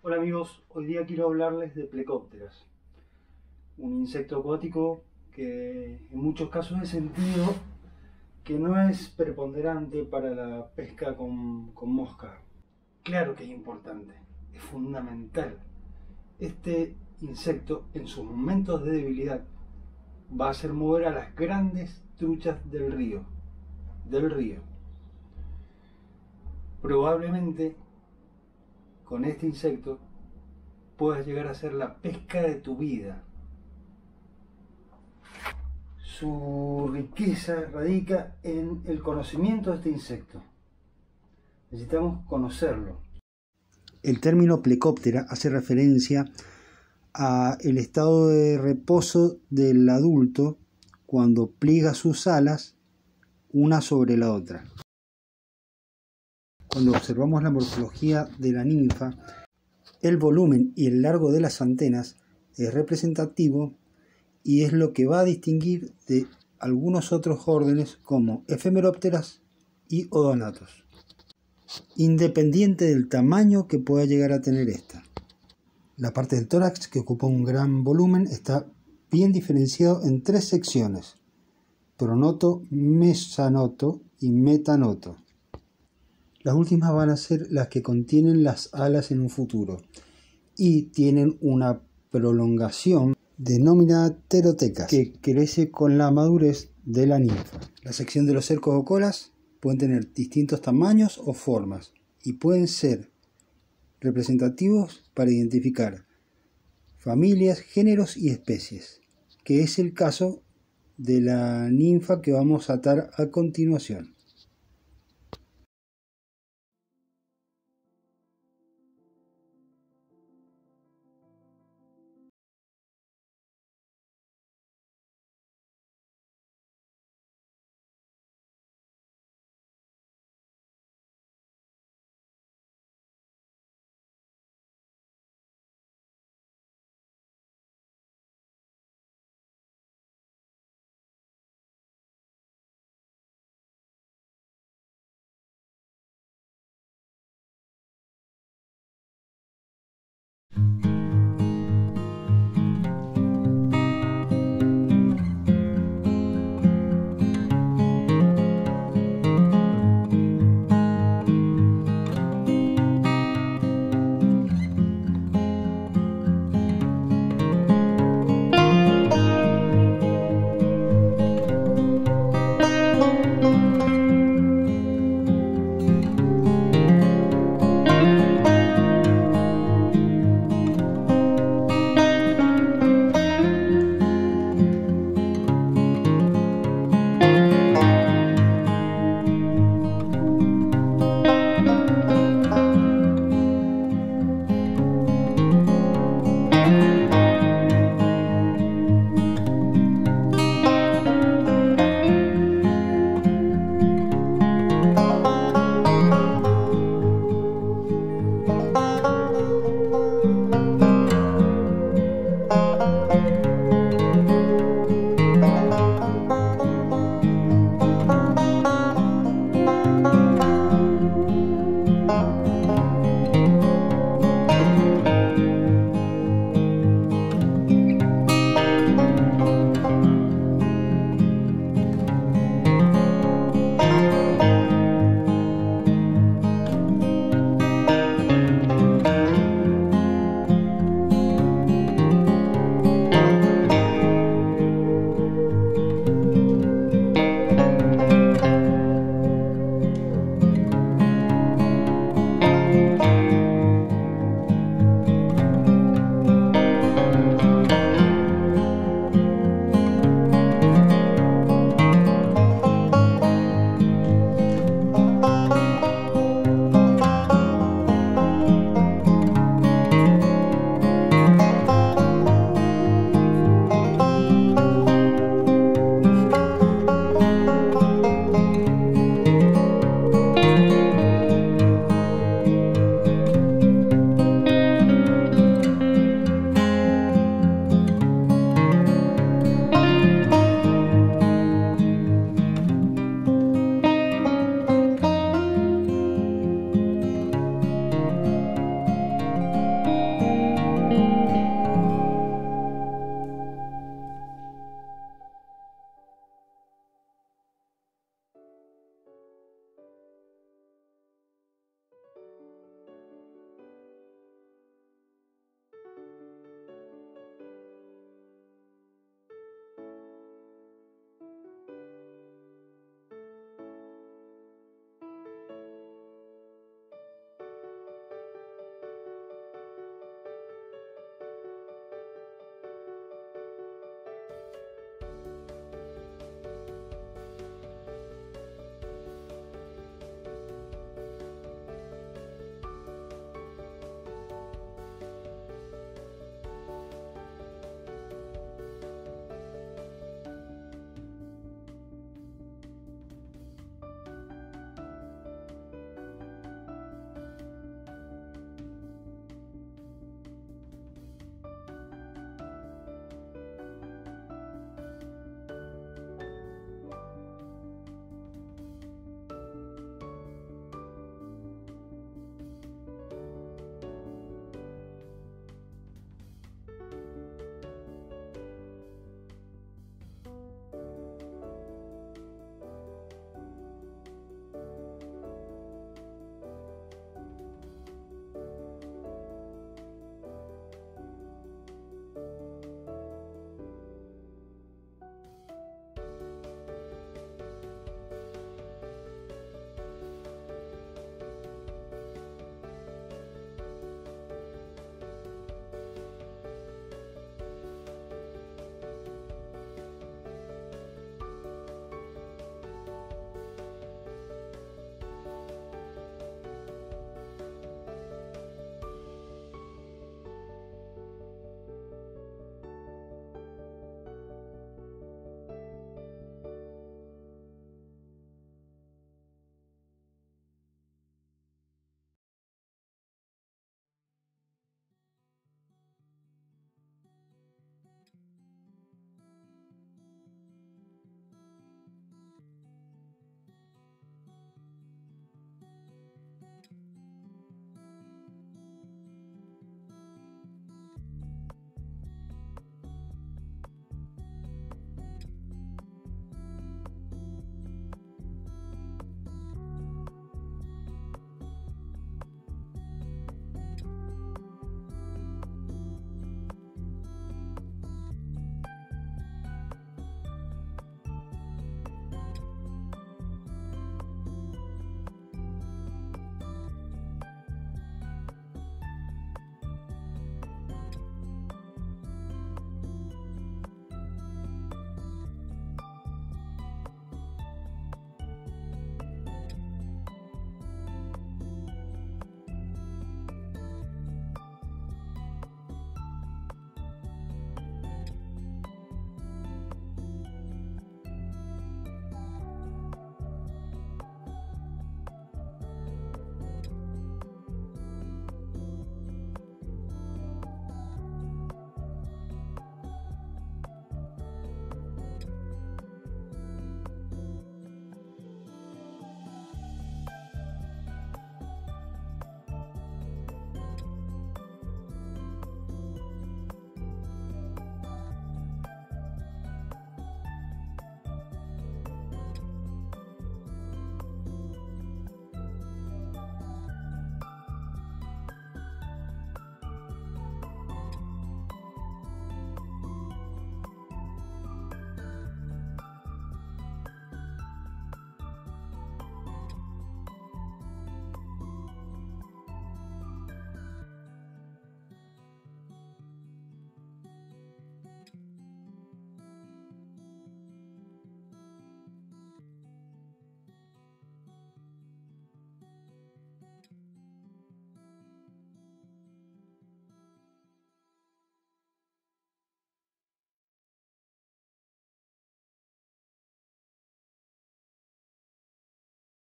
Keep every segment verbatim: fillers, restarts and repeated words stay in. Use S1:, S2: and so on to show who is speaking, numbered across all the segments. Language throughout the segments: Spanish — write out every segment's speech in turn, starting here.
S1: Hola amigos, hoy día quiero hablarles de Plecópteras, un insecto acuático que en muchos casos he sentido que no es preponderante para la pesca con, con mosca. Claro que es importante, es fundamental. Este insecto en sus momentos de debilidad va a hacer mover a las grandes truchas del río, del río. Probablemente con este insecto puedas llegar a hacer la pesca de tu vida. Su riqueza radica en el conocimiento de este insecto. Necesitamos conocerlo. El término plecóptera hace referencia a el estado de reposo del adulto cuando pliega sus alas una sobre la otra. Cuando observamos la morfología de la ninfa, el volumen y el largo de las antenas es representativo y es lo que va a distinguir de algunos otros órdenes como efemerópteras y odonatos, independiente del tamaño que pueda llegar a tener esta. La parte del tórax, que ocupa un gran volumen, está bien diferenciado en tres secciones: pronoto, mesanoto y metanoto. Las últimas van a ser las que contienen las alas en un futuro y tienen una prolongación denominada pterotecas, que crece con la madurez de la ninfa. La sección de los cercos o colas pueden tener distintos tamaños o formas y pueden ser representativos para identificar familias, géneros y especies, que es el caso de la ninfa que vamos a atar a continuación.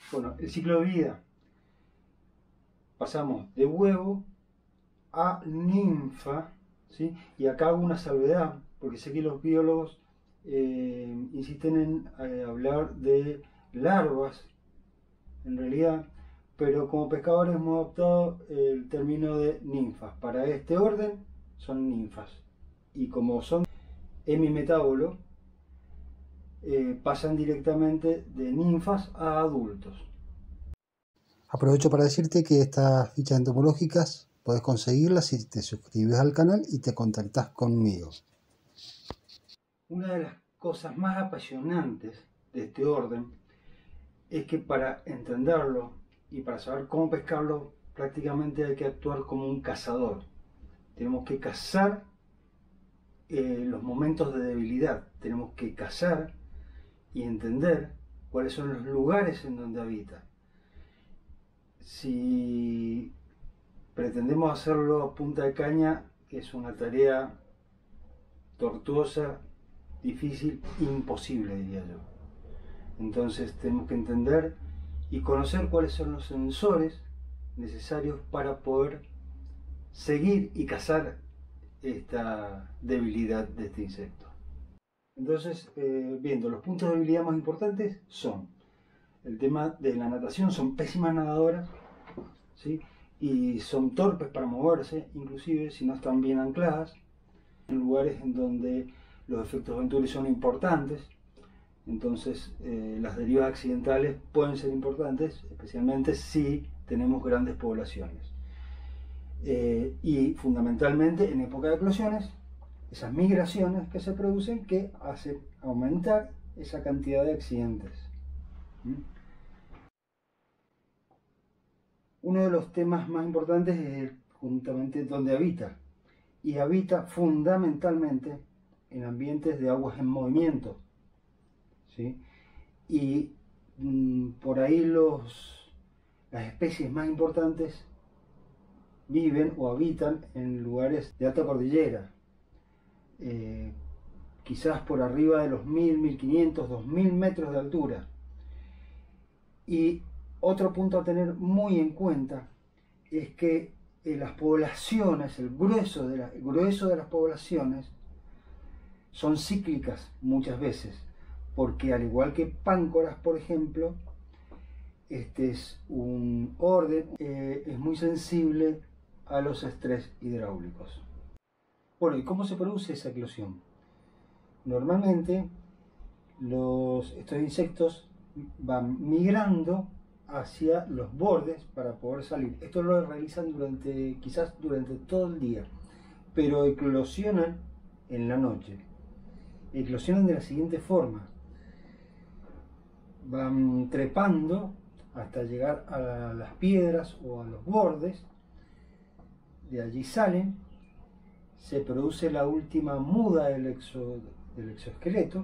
S1: Bueno, el ciclo de vida. Pasamos de huevo a ninfa, ¿sí? Y acá hago una salvedad, porque sé que los biólogos eh, insisten en eh, hablar de larvas, en realidad, pero como pescadores hemos adoptado el término de ninfas. Para este orden son ninfas. Y como son hemimetábolos, eh, pasan directamente de ninfas a adultos. Aprovecho para decirte que estas fichas entomológicas podés conseguirlas si te suscribes al canal y te contactás conmigo. Una de las cosas más apasionantes de este orden es que para entenderlo y para saber cómo pescarlo, prácticamente hay que actuar como un cazador. Tenemos que cazar eh, los momentos de debilidad, tenemos que cazar y entender cuáles son los lugares en donde habita. Si pretendemos hacerlo a punta de caña, es una tarea tortuosa, difícil, imposible, diría yo. Entonces tenemos que entender y conocer cuáles son los sensores necesarios para poder seguir y cazar esta debilidad de este insecto. Entonces, eh, viendo los puntos de debilidad más importantes son el tema de la natación, son pésimas nadadoras, ¿sí? Y son torpes para moverse, inclusive si no están bien ancladas, en lugares en donde los efectos Venturi son importantes. Entonces eh, las derivas accidentales pueden ser importantes, especialmente si tenemos grandes poblaciones. Eh, y fundamentalmente en época de eclosiones, esas migraciones que se producen que hacen aumentar esa cantidad de accidentes. ¿Mm? Uno de los temas más importantes es justamente dónde habita. Y habita fundamentalmente en ambientes de aguas en movimiento. ¿Sí? Y mmm, por ahí los, las especies más importantes viven o habitan en lugares de alta cordillera, eh, quizás por arriba de los mil, mil quinientos, dos mil metros de altura. Y otro punto a tener muy en cuenta es que eh, las poblaciones, el grueso de, la, el grueso de las poblaciones son cíclicas muchas veces, porque al igual que páncoras, por ejemplo, este es un orden, eh, es muy sensible a los estrés hidráulicos. Bueno, ¿y cómo se produce esa eclosión? Normalmente los, estos insectos van migrando hacia los bordes para poder salir. Esto lo realizan durante, quizás durante todo el día, pero eclosionan en la noche. Eclosionan de la siguiente forma: van trepando hasta llegar a las piedras o a los bordes, de allí salen, se produce la última muda del, exo, del exoesqueleto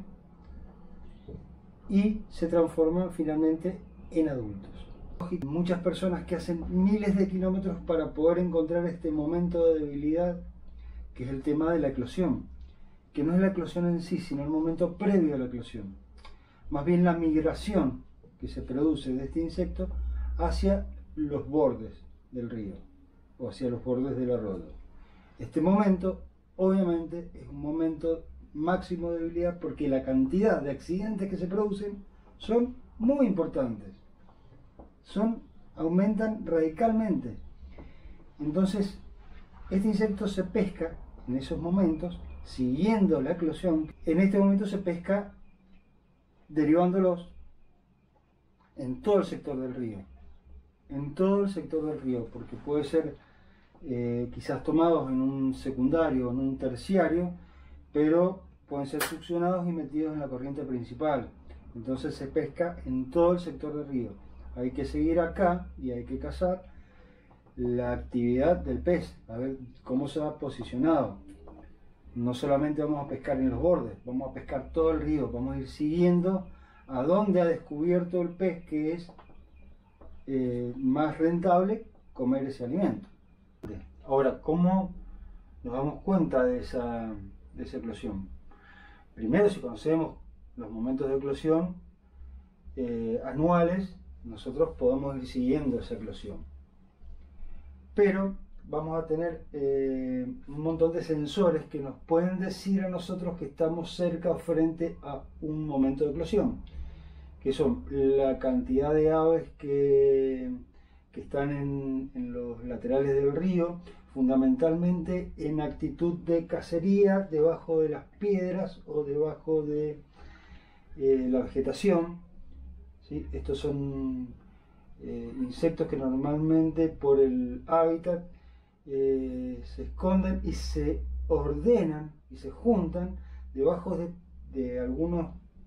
S1: y se transforman finalmente en adultos. Muchas personas que hacen miles de kilómetros para poder encontrar este momento de debilidad, que es el tema de la eclosión, que no es la eclosión en sí, sino el momento previo a la eclosión. Más bien la migración que se produce de este insecto hacia los bordes del río o hacia los bordes del arroyo. Este momento, obviamente, es un momento máximo de debilidad porque la cantidad de accidentes que se producen son muy importantes. Son, aumentan radicalmente. Entonces, este insecto se pesca en esos momentos, siguiendo la eclosión. En este momento se pesca derivándolos en todo el sector del río, en todo el sector del río, porque puede ser eh, quizás tomados en un secundario o en un terciario, pero pueden ser succionados y metidos en la corriente principal. Entonces se pesca en todo el sector del río. Hay que seguir acá y hay que cazar la actividad del pez, a ver cómo se ha posicionado. No solamente vamos a pescar en los bordes, vamos a pescar todo el río, vamos a ir siguiendo a dónde ha descubierto el pez que es eh, más rentable comer ese alimento. Ahora, ¿cómo nos damos cuenta de esa, de esa eclosión? Primero, si conocemos los momentos de eclosión eh, anuales, nosotros podemos ir siguiendo esa eclosión. Pero vamos a tener eh, un montón de sensores que nos pueden decir a nosotros que estamos cerca o frente a un momento de eclosión, que son la cantidad de aves que, que están en, en los laterales del río, fundamentalmente en actitud de cacería debajo de las piedras o debajo de eh, la vegetación, ¿sí? Estos son eh, insectos que normalmente por el hábitat eh, se esconden y se ordenan y se juntan debajo de, de algunos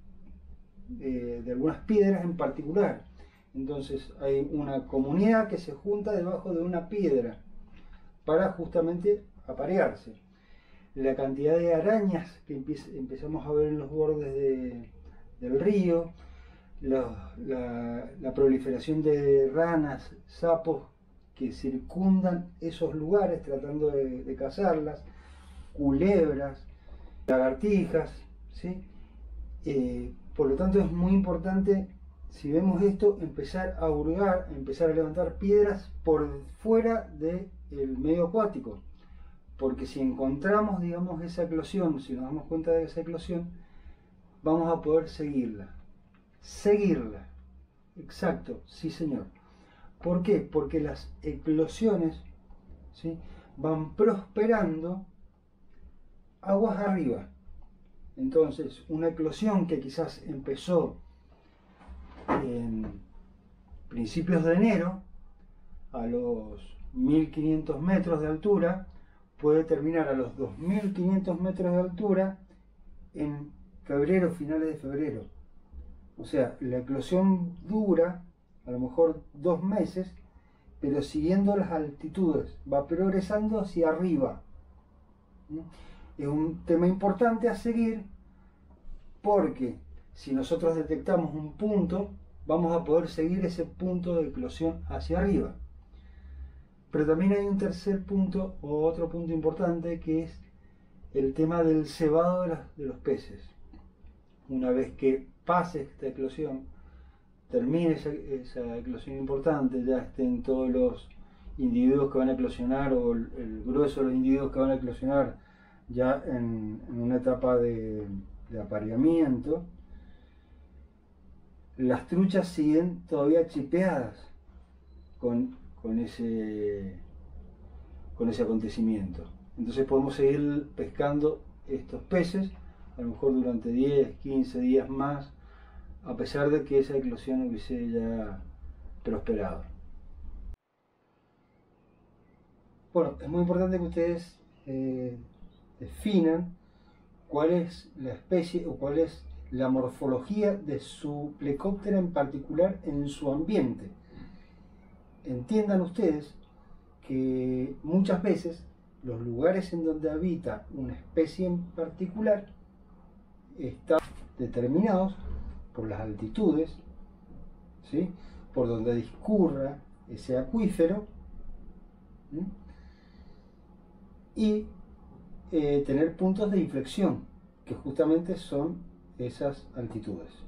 S1: Eh, de algunas piedras en particular. Entonces hay una comunidad que se junta debajo de una piedra para justamente aparearse. La cantidad de arañas que empezamos a ver en los bordes de, del río, la, la, la proliferación de ranas, sapos que circundan esos lugares tratando de, de cazarlas, culebras, lagartijas, ¿sí? Eh, por lo tanto es muy importante, si vemos esto, empezar a hurgar, empezar a levantar piedras por fuera del medio acuático, porque si encontramos, digamos, esa eclosión, si nos damos cuenta de esa eclosión, vamos a poder seguirla. Seguirla. Exacto, sí señor. ¿Por qué? Porque las eclosiones, ¿sí?, van prosperando aguas arriba. Entonces, una eclosión que quizás empezó en principios de enero, a los mil quinientos metros de altura, puede terminar a los dos mil quinientos metros de altura en febrero, finales de febrero. O sea, la eclosión dura a lo mejor dos meses, pero siguiendo las altitudes, va progresando hacia arriba. Es un tema importante a seguir, porque si nosotros detectamos un punto, vamos a poder seguir ese punto de eclosión hacia arriba. Pero también hay un tercer punto, o otro punto importante, que es el tema del cebado de, las, de los peces. Una vez que pase esta eclosión, termine esa, esa eclosión importante, ya estén todos los individuos que van a eclosionar, o el, el grueso de los individuos que van a eclosionar ya en, en una etapa de, de apareamiento, las truchas siguen todavía chipeadas con, con, ese, con ese acontecimiento. Entonces podemos seguir pescando estos peces, a lo mejor durante diez, quince días más, a pesar de que esa eclosión hubiese ya prosperado. Bueno, es muy importante que ustedes eh, definan cuál es la especie o cuál es la morfología de su plecóptera en particular en su ambiente. Entiendan ustedes que muchas veces los lugares en donde habita una especie en particular están determinados por las altitudes, ¿sí?, por donde discurra ese acuífero, ¿sí?, y eh, tener puntos de inflexión, que justamente son esas altitudes.